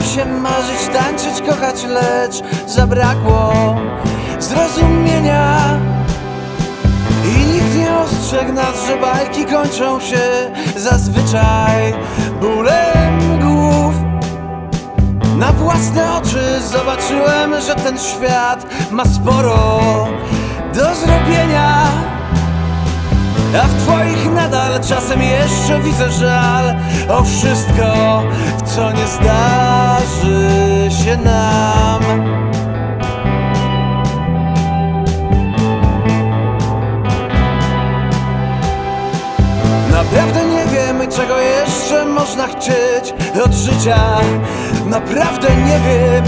się marzyć, tańczyć, kochać, lecz zabrakło zrozumienia. I nikt nie ostrzegł nas, że bajki kończą się zazwyczaj bólem głów. Na własne oczy zobaczyłem, że ten świat ma sporo do zrobienia, a w twoich nadal czasem jeszcze widzę żal o wszystko, co nie zdarzy się nam. Naprawdę nie wiem, czego jeszcze można chcieć od życia. Naprawdę nie wiem.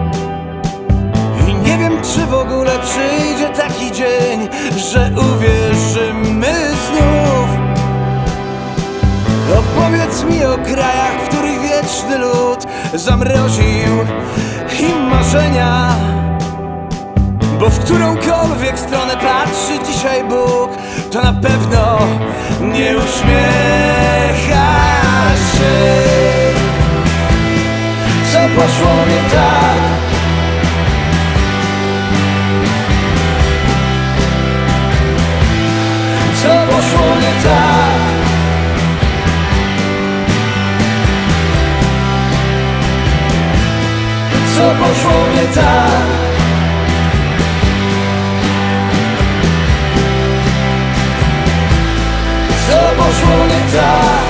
I nie wiem, czy w ogóle przyjdzie taki dzień, że uwierzymy znów. Opowiedz mi o krajach, w których wieczny lód zamroził im marzenia, bo w którąkolwiek stronę patrzy dzisiaj Bóg, to na pewno nie uśmiecha się. Co poszło nie tak? Co poszło nie tak? Co poszło nie tak? Co poszło nie tak?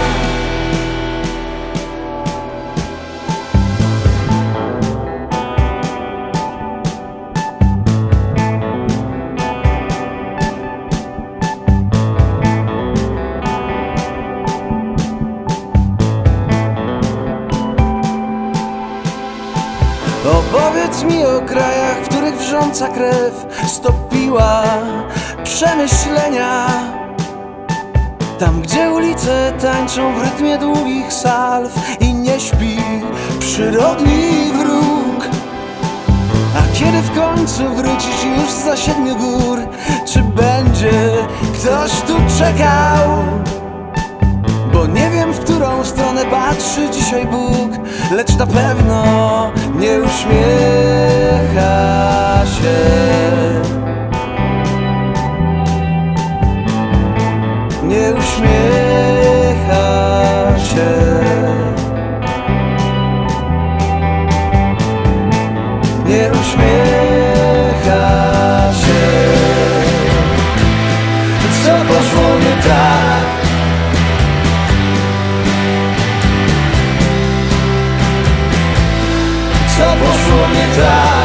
Opowiedz mi o krajach, w których wrząca krew stopiła przemyślenia. Tam, gdzie ulice tańczą w rytmie długich salw i nie śpi przyrodni wróg. A kiedy w końcu wrócisz już za 7 gór, czy będzie ktoś tu czekał? Bo nie wiem, w którą stronę patrzy dzisiaj Bóg, lecz na pewno nie uśmiecha się. Nie uśmiecha się. Nie uśmiecha się. Co poszło nie tak? Co poszło nie tak?